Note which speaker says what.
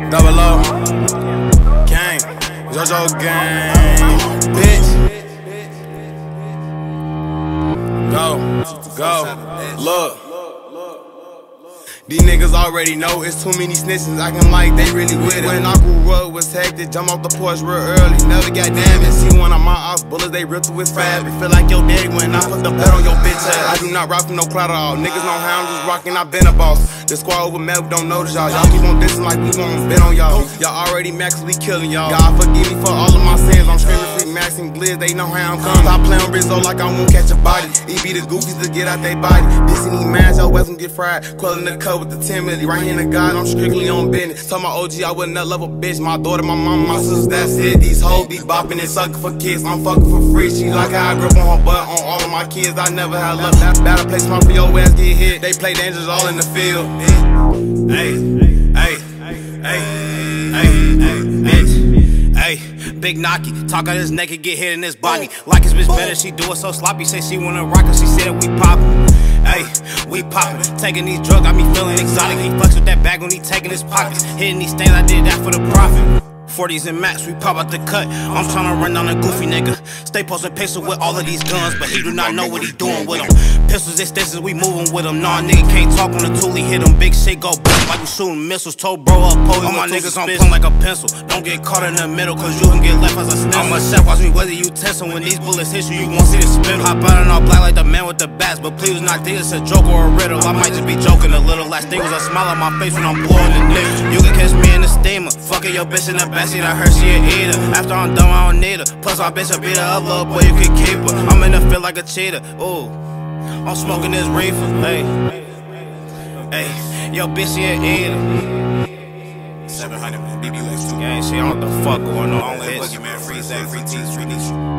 Speaker 1: Double O, gang, JoJo gang, bitch. Go, look. These niggas already know it's too many snitches, acting like they really with it. When I grew up, was hectic, jump off the porch real early, never got damaged. See one of my ops bullets, they ripped through his fabric. Feel like your daddy when I put the blood on your bitch ass. I do not rock from no clout at all. Niggas know how I'm just rocking, I been a boss. The squad over mad, we don't notice y'all. Y'all keep on dissing like we gon' bet on y'all. Y'all already mad cause we killing y'all. God forgive me for all of my sins. I'm screaming free Max and Blizz, they know how I'm coming. Stop playing Breezo like I won't catch a body. He be the goofies to get out they body. Dissing these mans, y'all West get fried. Quelling the cup with the 10 milli. Right here in the God, I'm strictly on business. Tell my OG I would not love a bitch. My daughter, my mama, my sisters, that's it. These hoes be bopping and sucking for kids. I'm fucking for free. She like how I grip on her butt on all of my kids. I never had love. That battle place my for your ass get hit. They play dangerous all in the field. Hey, hey, hey, hey, hey, big knocky, talk out his neck and get hit in his body. Like his bitch better, she do it so sloppy. Say she wanna rock her, she said that we poppin'. Hey, we poppin', taking these drugs, got me feeling exotic. He fucks with that bag when he taking his pockets. Hitting these things, I did that for the profit. 40s and max, we pop out the cut. I'm tryna run down a goofy nigga. Stay posting pistol with all of these guns, but he do not know what he doing with them. Pistols, extensions, we moving with them. Nah, nigga can't talk on the tool, he hit him. Big shit go boom like we shooting missiles. Told bro up, pole. All my niggas on point like a pencil. Don't get caught in the middle, cause you can get left as a stencil. I'm a chef, watch me whether you test him. When these bullets hit you, you won't see the spindle. Hop out and all black like the man with the bats, but please not think it's a joke or a riddle. I might just be joking a little. Last thing was a smile on my face when I'm blowing the nigga. You can catch me in the steamer, fucking your bitch in the backseat. I heard she a eater. After I'm done, I don't need her. Plus my bitch will beat her up, little boy, you can keep her. I'm in the field like a cheater. Ooh, I'm smoking this reefer. Hey, hey, yo bitch, she a eater.
Speaker 2: 700 BBUX2.
Speaker 1: Gang, shit, I don't know what the fuck going on.
Speaker 2: Long live Boogie, man. Free Zach, free Tees, free Nisha.